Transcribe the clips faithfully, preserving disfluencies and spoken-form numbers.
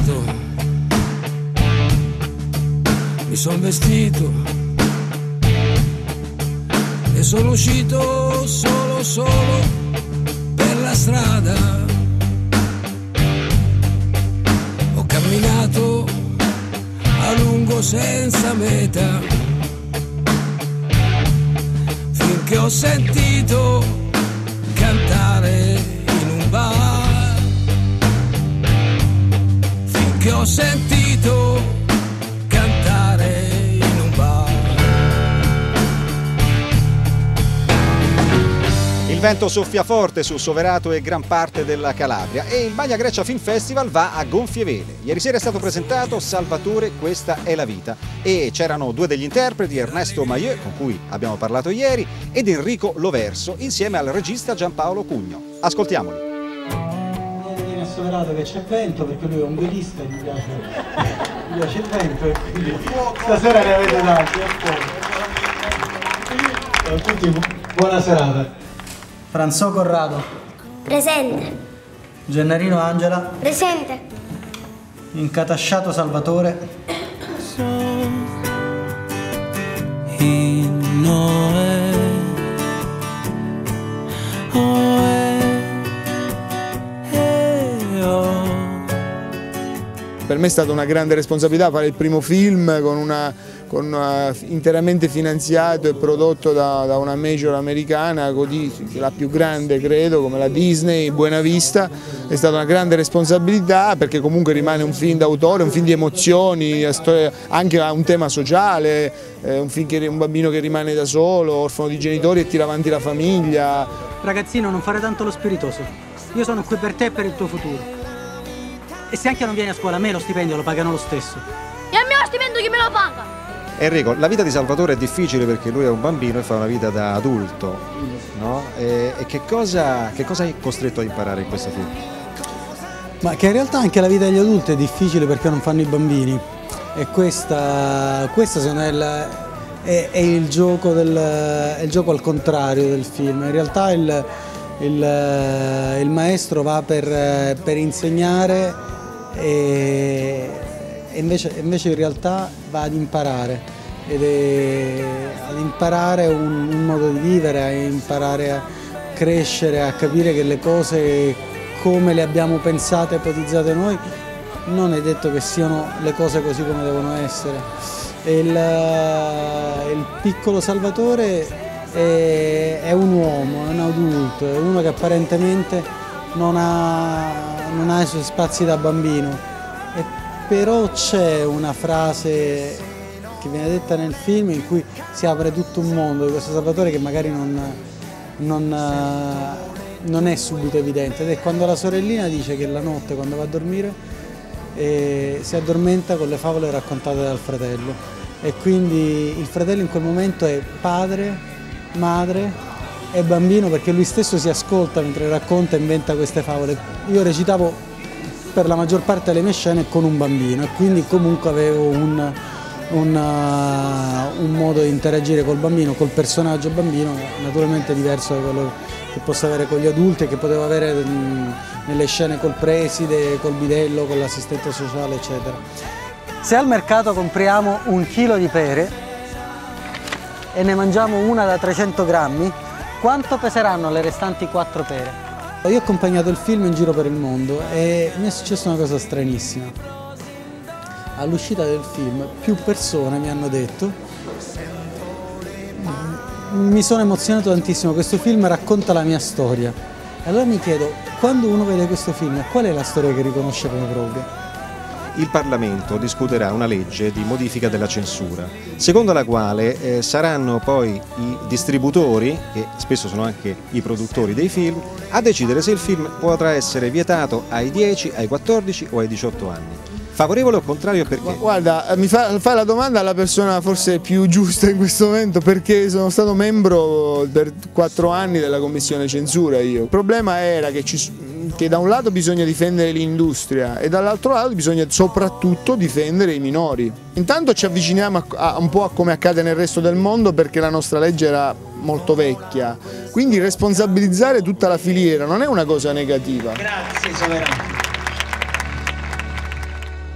camminato, mi son vestito e sono uscito solo, solo per la strada. Ho camminato a lungo senza meta, finché ho sentito cantare in un bar, finché ho sentito cantare in un bar. Il vento soffia forte su Soverato e gran parte della Calabria e il Magna Grecia Film Festival va a gonfie vele. Ieri sera è stato presentato Salvatore, questa è la vita, e c'erano due degli interpreti, Ernesto Mailleux, con cui abbiamo parlato ieri, ed Enrico Loverso, insieme al regista Giampaolo Cugno. Ascoltiamoli. Viene a Soverato che c'è vento, perché lui è un velista e mi piace, mi piace il vento, e quindi stasera ne avete tanti, a fuoco. A tutti buona serata. Franzò Corrado. Presente. Gennarino Angela. Presente. Incatasciato Salvatore. Per me è stata una grande responsabilità fare il primo film con una, con una, interamente finanziato e prodotto da, da una major americana, così, la più grande credo, come la Disney, Buena Vista. È stata una grande responsabilità perché comunque rimane un film d'autore, un film di emozioni, anche un tema sociale, un, film che, un bambino che rimane da solo, orfano di genitori e tira avanti la famiglia. Ragazzino, non fare tanto lo spiritoso, io sono qui per te e per il tuo futuro. E se anche non vieni a scuola, a me lo stipendio lo pagano lo stesso. E a me lo stipendio chi me lo paga? Enrico, la vita di Salvatore è difficile perché lui è un bambino e fa una vita da adulto, no? E, e che cosa, che cosa hai costretto a imparare in questo film? Ma che in realtà anche la vita degli adulti è difficile perché non fanno i bambini. E questa, questa secondo me è, la, è, è, il gioco del, è il gioco al contrario del film. In realtà il, il, il maestro va per, per insegnare e, e invece, invece in realtà va ad imparare, ed è, ad imparare un, un modo di vivere, a imparare a crescere, a capire che le cose come le abbiamo pensate e ipotizzate noi non è detto che siano le cose così come devono essere. E il, il piccolo Salvatore è, è un uomo, è un adulto, è uno che apparentemente non ha, non ha i suoi spazi da bambino, e però c'è una frase che viene detta nel film in cui si apre tutto un mondo di questo Salvatore che magari non, non, non è subito evidente, ed è quando la sorellina dice che la notte, quando va a dormire, eh, si addormenta con le favole raccontate dal fratello, e quindi il fratello in quel momento è padre, madre e bambino, perché lui stesso si ascolta mentre racconta e inventa queste favole. Io recitavo per la maggior parte delle mie scene con un bambino e quindi comunque avevo un, un, uh, un modo di interagire col bambino, col personaggio bambino, naturalmente diverso da quello che posso avere con gli adulti e che potevo avere mh, nelle scene col preside, col bidello, con l'assistente sociale, eccetera. Se al mercato compriamo un chilo di pere e ne mangiamo una da trecento grammi, quanto peseranno le restanti quattro pere? Io ho accompagnato il film in giro per il mondo e mi è successa una cosa stranissima. All'uscita del film più persone mi hanno detto: mi sono emozionato tantissimo, questo film racconta la mia storia. E allora mi chiedo, quando uno vede questo film, qual è la storia che riconosce come propria? Il Parlamento discuterà una legge di modifica della censura, secondo la quale eh, saranno poi i distributori, che spesso sono anche i produttori dei film, a decidere se il film potrà essere vietato ai dieci, ai quattordici o ai diciotto anni. Favorevole o contrario, perché? Guarda, mi fa, fa la domanda alla persona forse più giusta in questo momento, perché sono stato membro per quattro anni della commissione censura io. Il problema era che, ci, che da un lato bisogna difendere l'industria e dall'altro lato bisogna soprattutto difendere i minori. Intanto ci avviciniamo a, a, un po' a come accade nel resto del mondo, perché la nostra legge era molto vecchia, quindi responsabilizzare tutta la filiera non è una cosa negativa. Grazie Soverano.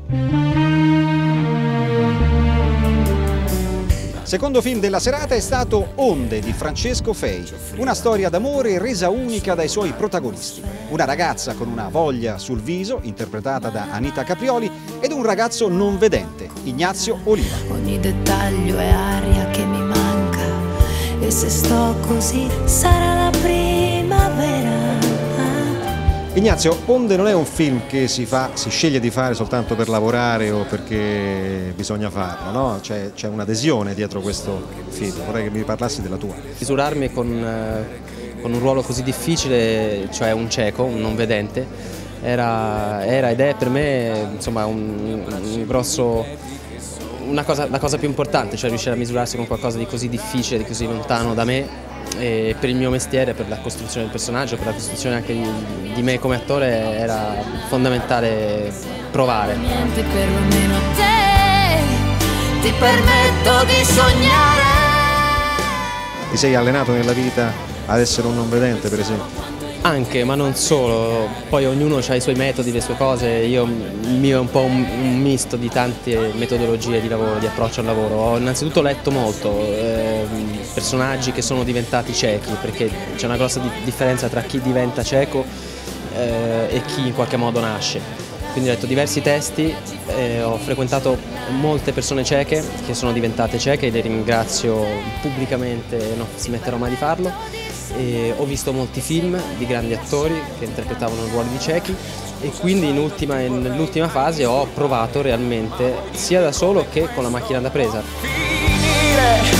Secondo film della serata è stato Onde di Francesco Fei, una storia d'amore resa unica dai suoi protagonisti. Una ragazza con una voglia sul viso, interpretata da Anita Caprioli, ed un ragazzo non vedente, Ignazio Oliva. Ogni dettaglio è aria che mi manca e se sto così sarà la primavera. Ignazio, Onde non è un film che si, fa, si sceglie di fare soltanto per lavorare o perché bisogna farlo, no? C'è, c'è un'adesione dietro questo film, vorrei che mi parlassi della tua. Misurarmi con, eh, con un ruolo così difficile, cioè un cieco, un non vedente, era, era ed è per me insomma, un, un grosso, una cosa, la cosa più importante, cioè riuscire a misurarsi con qualcosa di così difficile, di così lontano da me. E per il mio mestiere, per la costruzione del personaggio, per la costruzione anche di, di me come attore era fondamentale provare. Niente, perlomeno te, ti permetto di sognare. Ti sei allenato nella vita ad essere un non vedente, per esempio? Anche, ma non solo, poi ognuno ha i suoi metodi, le sue cose, io, il mio è un po' un, un misto di tante metodologie di lavoro, di approccio al lavoro. Ho innanzitutto letto molto, eh, personaggi che sono diventati ciechi, perché c'è una grossa di differenza tra chi diventa cieco eh, e chi in qualche modo nasce. Quindi ho letto diversi testi, eh, ho frequentato molte persone cieche che sono diventate cieche e le ringrazio pubblicamente, non smetterò mai di farlo. E ho visto molti film di grandi attori che interpretavano ruoli di ciechi e quindi in ultima, nell'ultima fase ho provato realmente sia da solo che con la macchina da presa. Finire.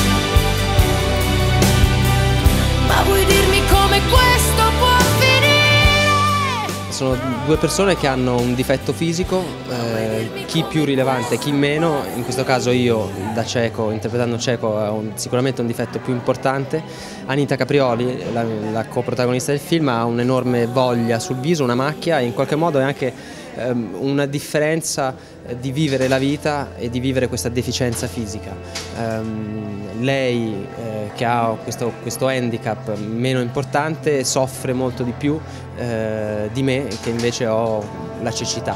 Ma vuoi dirmi come questo può finire? Sono due persone che hanno un difetto fisico, eh, chi più rilevante, chi meno. In questo caso io, da cieco, interpretando cieco, ho un, sicuramente un difetto più importante. Anita Caprioli, la, la coprotagonista del film, ha un'enorme voglia sul viso, una macchia, e in qualche modo è anche ehm, una differenza di vivere la vita e di vivere questa deficienza fisica. Um, lei, eh, che ha questo, questo handicap meno importante, soffre molto di più eh, di me, che invece ho la cecità.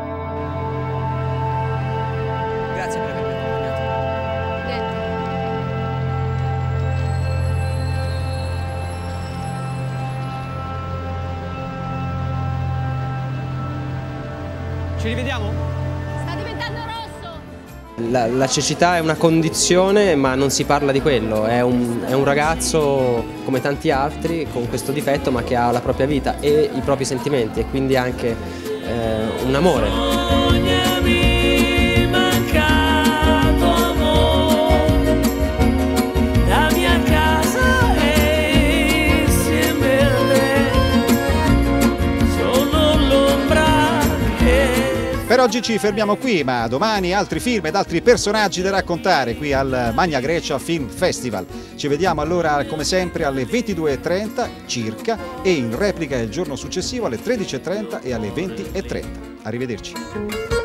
Grazie per avermi accompagnato. Ci rivediamo? La, la cecità è una condizione, ma non si parla di quello, è un, è un ragazzo come tanti altri con questo difetto, ma che ha la propria vita e i propri sentimenti e quindi anche eh, un amore. Per oggi ci fermiamo qui, ma domani altri film ed altri personaggi da raccontare qui al Magna Grecia Film Festival. Ci vediamo allora come sempre alle ventidue e trenta circa e in replica il giorno successivo alle tredici e trenta e alle venti e trenta. Arrivederci.